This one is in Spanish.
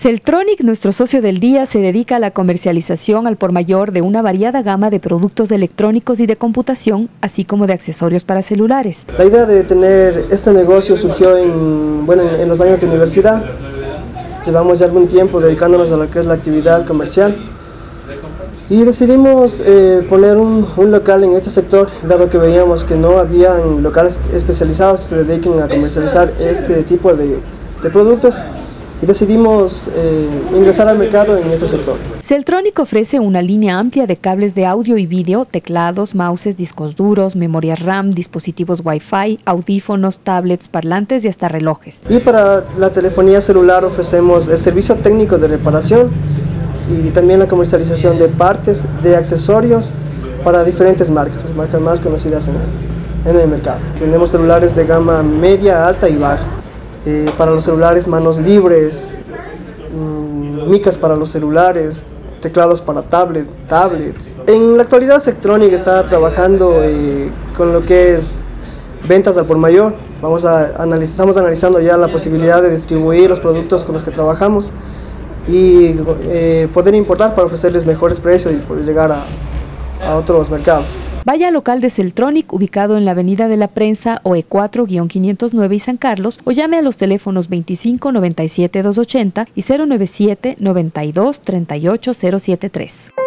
Celtronic, nuestro socio del día, se dedica a la comercialización al por mayor de una variada gama de productos electrónicos y de computación, así como de accesorios para celulares. La idea de tener este negocio surgió en los años de universidad. Llevamos ya algún tiempo dedicándonos a lo que es la actividad comercial y decidimos poner un local en este sector, dado que veíamos que no habían locales especializados que se dediquen a comercializar este tipo de productos. Y decidimos ingresar al mercado en este sector. Celtronic ofrece una línea amplia de cables de audio y vídeo, teclados, mouses, discos duros, memoria RAM, dispositivos Wi-Fi, audífonos, tablets, parlantes y hasta relojes. Y para la telefonía celular ofrecemos el servicio técnico de reparación y también la comercialización de partes, de accesorios para diferentes marcas, las marcas más conocidas en el mercado. Tenemos celulares de gama media, alta y baja. Para los celulares, manos libres, micas para los celulares, teclados para tablets. En la actualidad Celtronic está trabajando con lo que es ventas al por mayor. Estamos analizando ya la posibilidad de distribuir los productos con los que trabajamos y poder importar para ofrecerles mejores precios y poder llegar a otros mercados. Vaya al local de Celtronic, ubicado en la Avenida de la Prensa, OE4-509 y San Carlos, o llame a los teléfonos 25 97 280 y 097 92 38 073.